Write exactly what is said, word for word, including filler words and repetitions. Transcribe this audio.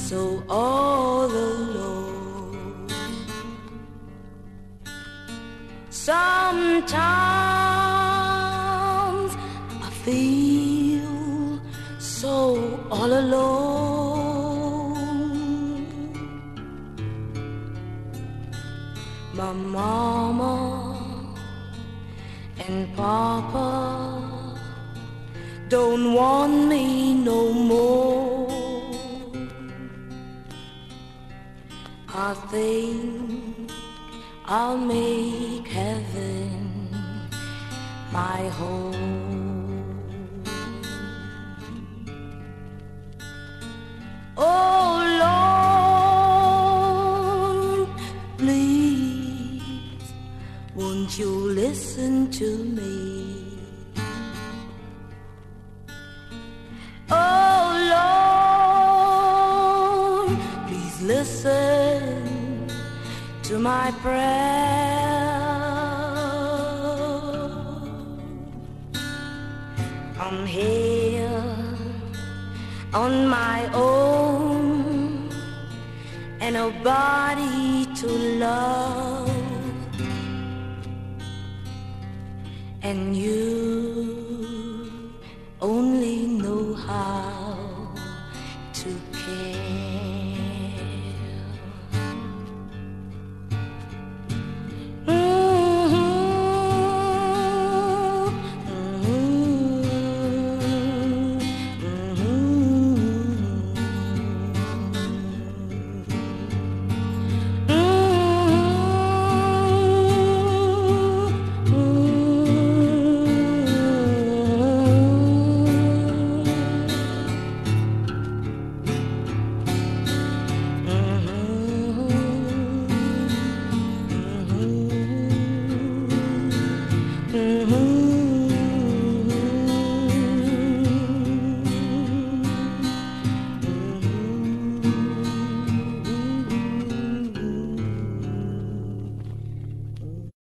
so all alone. Sometimes I feel so all alone. My mama and papa don't want me no more. I think I'll make heaven my home. Oh Lord, please, won't you listen to me? Oh Lord, please listen to my prayer. I'm here on my own and nobody to love, and you